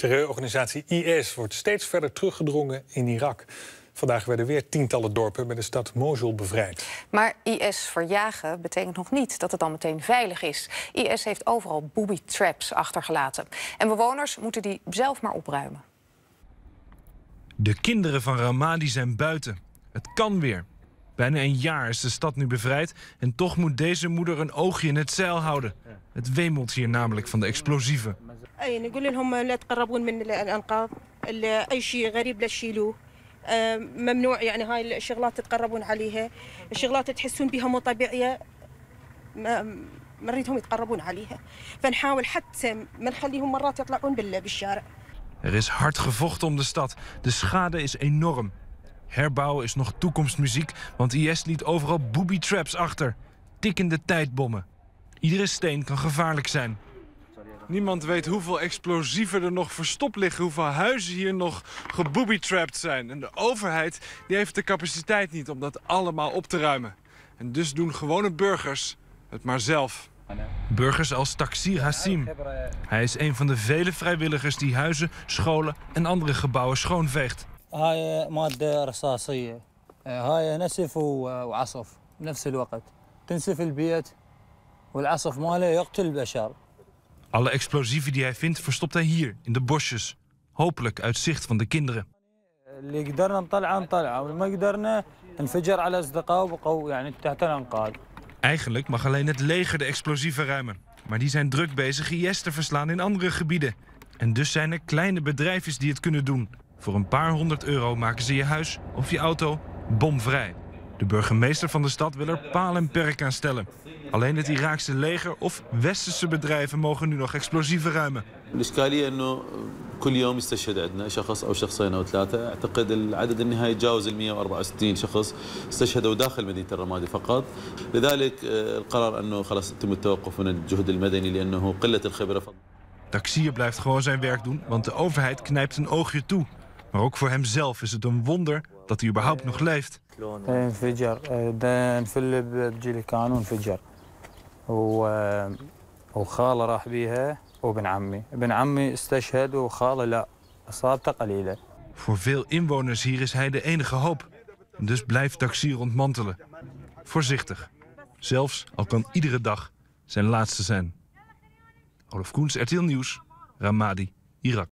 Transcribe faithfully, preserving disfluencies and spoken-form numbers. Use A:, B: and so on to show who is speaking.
A: Terreurorganisatie I S wordt steeds verder teruggedrongen in Irak. Vandaag werden weer tientallen dorpen bij de stad Mosul bevrijd.
B: Maar I S verjagen betekent nog niet dat het dan meteen veilig is. I S heeft overal booby traps achtergelaten. En bewoners moeten die zelf maar opruimen.
C: De kinderen van Ramadi zijn buiten. Het kan weer. Bijna een jaar is de stad nu bevrijd en toch moet deze moeder een oogje in het zeil houden. Het wemelt hier namelijk van de explosieven.
D: ممنوع يعني هاي الشغلات تتقربون عليها الشغلات تحسون بها مو طبيعيه ما نريدهم يتقربون عليها فنحاول حتى ما نخليهم مرات يطلعون بالشارع.
C: Er is hard gevochten om de stad. De schade is enorm. Herbouwen is nog toekomstmuziek, want I S liet overal booby traps achter. Tikkende tijdbommen. Iedere steen kan gevaarlijk zijn. Niemand weet hoeveel explosieven er nog verstopt liggen, hoeveel huizen hier nog gebooby-trapped zijn. En de overheid die heeft de capaciteit niet om dat allemaal op te ruimen. En dus doen gewone burgers het maar zelf. Burgers als Taksir Hassim. Hij is een van de vele vrijwilligers die huizen, scholen en andere gebouwen schoonveegt.
E: هاي مادة رصاصية هاي نسف وعصف بنفس الوقت تنسف البيت والعصف ماله يقتل البشر.
C: Alle explosieven die hij vindt verstopt hij hier, in de bosjes. Hopelijk uit zicht van de kinderen. Eigenlijk mag alleen het leger de explosieven ruimen. Maar die zijn druk bezig I S te verslaan in andere gebieden. En dus zijn er kleine bedrijfjes die het kunnen doen. Voor een paar honderd euro maken ze je huis of je auto bomvrij. De burgemeester van de stad wil er paal en perk aan stellen. Alleen het Iraakse leger of westerse bedrijven mogen nu nog explosieven ruimen.
F: الإشكالية إنه كل يوم يستشهد عندنا شخص أو شخصين أو ثلاثة، أعتقد العدد النهائي يتجاوز ال مئة وأربعة وستين شخص استشهدوا داخل مدينة الرمادي فقط، لذلك القرار أنه خلاص يتم التوقف من الجهد المدني لأنه قلة الخبرة.
C: Taksir blijft gewoon zijn werk doen, want de overheid knijpt een oogje toe. Maar ook voor hemzelf is het een wonder dat hij überhaupt nog leeft.
E: وخاله راح بيها وابن عمي ابن عمي استشهد وخاله لا اصابته قليله.
C: Voor veel inwoners hier is hij de enige hoop. Dus blijft Taksir ontmantelen. Voorzichtig. Zelfs al kan iedere dag zijn laatste zijn. Olaf Koens, R T L Nieuws, Ramadi, Irak.